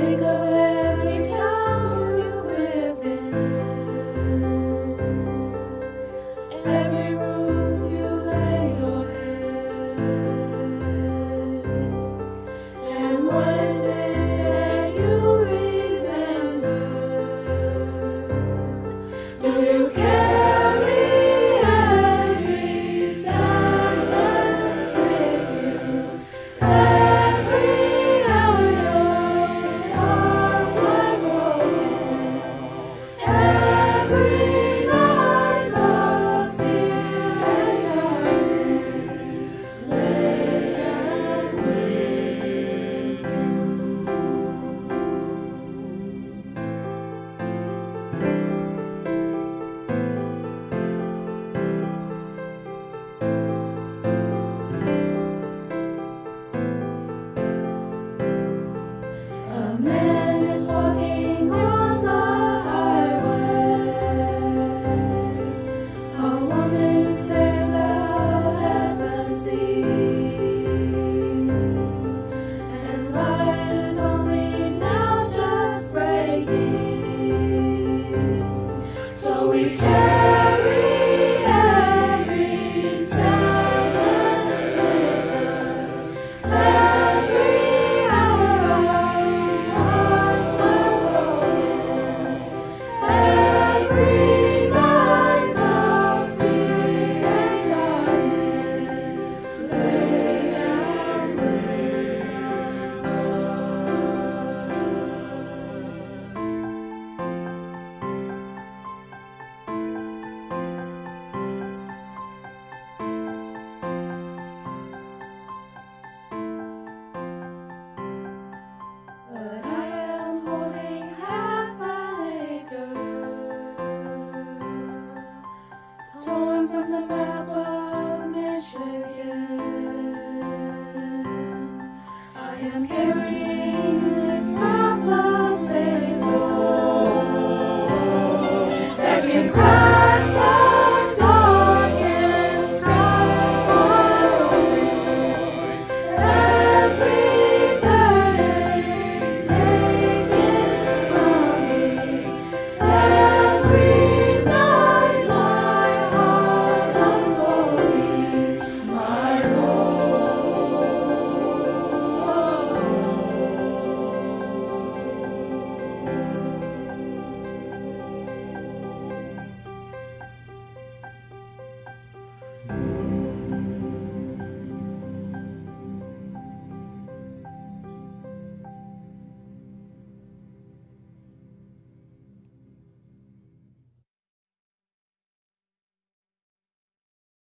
think of every town you lived in, every room you lay your head, and what is it that you remember? Do you carry every sadness with you? Every hour your heart was broken, every night of fear and darkness lay down with A man is walking on the highway. A woman stares out at the sea, and light is only now just breaking. So we carry every sadness with us. Every hour our hearts were broken, every night of fear and darkness lay down with But I am holding half an acre, torn from the map of Michigan. I am carrying